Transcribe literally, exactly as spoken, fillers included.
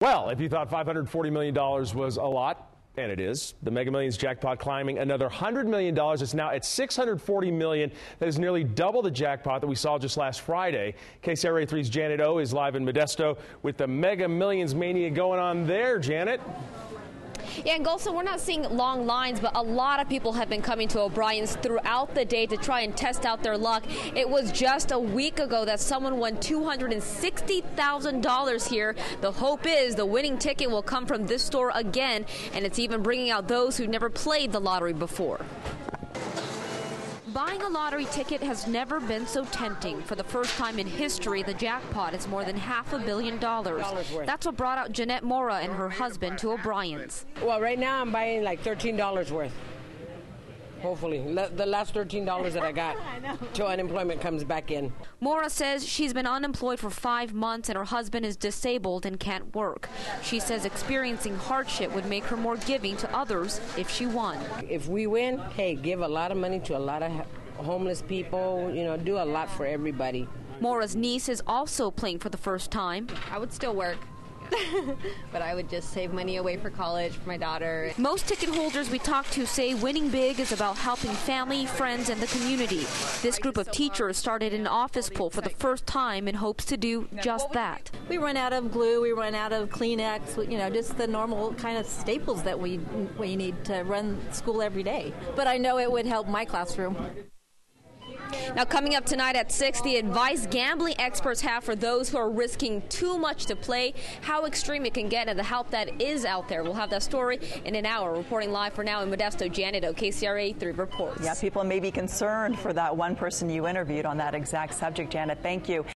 Well, if you thought five hundred forty million dollars was a lot, and it is, the Mega Millions jackpot climbing another one hundred million dollars. It's now at six hundred forty million dollars. That is nearly double the jackpot that we saw just last Friday. K C R A three's Janet O is live in Modesto with the Mega Millions mania going on there. Janet? Yeah, and Golson, we're not seeing long lines, but a lot of people have been coming to O'Brien's throughout the day to try and test out their luck. It was just a week ago that someone won two hundred sixty thousand dollars here. The hope is the winning ticket will come from this store again, and it's even bringing out those who never played the lottery before. Buying a lottery ticket has never been so tempting. For the first time in history, the jackpot is more than half a billion dollars. That's what brought out Jeanette Mora and her husband to O'Brien's. Well, right now I'm buying like thirteen dollars worth. Hopefully. The last thirteen dollars that I got till unemployment comes back in. Mora says she's been unemployed for five months and her husband is disabled and can't work. She says experiencing hardship would make her more giving to others if she won. If we win, hey, give a lot of money to a lot of homeless people, you know, do a lot for everybody. Mora's niece is also playing for the first time. I would still work. But I would just save money away for college for my daughter. Most ticket holders we talk to say winning big is about helping family, friends, and the community. This group of teachers started an office pool for the first time in hopes to do just that. We run out of glue, we run out of Kleenex, you know, just the normal kind of staples that we we need to run school every day. But I know it would help my classroom. Now, coming up tonight at six, the advice gambling experts have for those who are risking too much to play, how extreme it can get, and the help that is out there. We'll have that story in an hour. Reporting live for now in Modesto, Janet O, K C R A three reports. Yeah, people may be concerned for that one person you interviewed on that exact subject, Janet. Thank you.